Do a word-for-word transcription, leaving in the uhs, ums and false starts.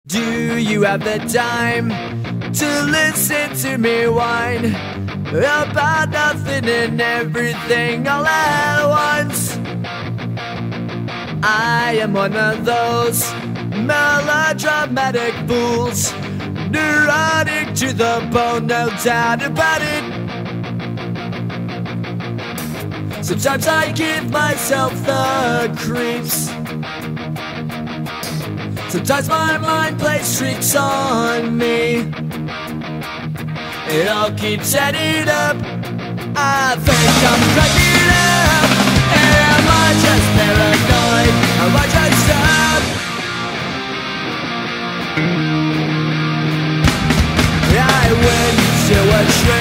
Do you have the time to listen to me whine about nothing and everything all at once? I am one of those melodramatic fools, neurotic to the bone, no doubt about it. Sometimes I give myself the creeps. Sometimes my mind plays tricks on me. It all keeps adding up. I think I'm cracking up. Am I just paranoid? Am I just up? I went to a trip